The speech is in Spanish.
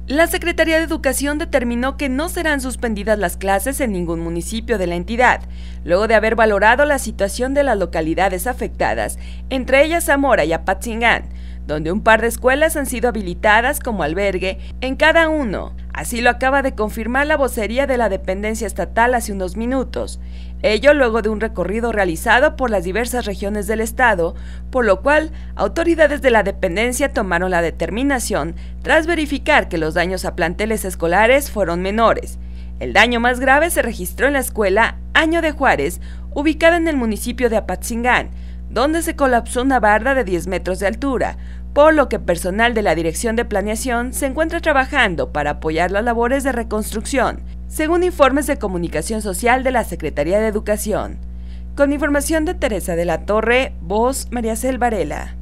La Secretaría de Educación determinó que no serán suspendidas las clases en ningún municipio de la entidad, luego de haber valorado la situación de las localidades afectadas, entre ellas Zamora y Apatzingán, donde un par de escuelas han sido habilitadas como albergue en cada uno. Así lo acaba de confirmar la vocería de la dependencia estatal hace unos minutos. Ello luego de un recorrido realizado por las diversas regiones del estado, por lo cual autoridades de la dependencia tomaron la determinación tras verificar que los daños a planteles escolares fueron menores. El daño más grave se registró en la escuela Año de Juárez, ubicada en el municipio de Apatzingán, donde se colapsó una barda de 10 metros de altura, por lo que personal de la Dirección de Planeación se encuentra trabajando para apoyar las labores de reconstrucción, según informes de Comunicación Social de la Secretaría de Educación. Con información de Teresa de la Torre, voz María Cel Varela.